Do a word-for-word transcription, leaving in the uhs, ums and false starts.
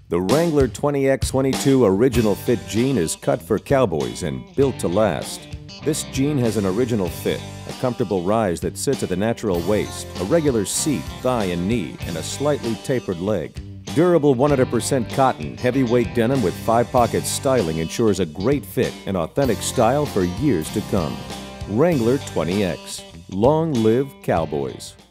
The Wrangler twenty X twenty-two Original Fit jean is cut for cowboys and built to last. This jean has an original fit, a comfortable rise that sits at the natural waist, a regular seat, thigh, and knee, and a slightly tapered leg. Durable one hundred percent cotton, heavyweight denim with five-pocket styling ensures a great fit and authentic style for years to come. Wrangler twenty X. Long live cowboys.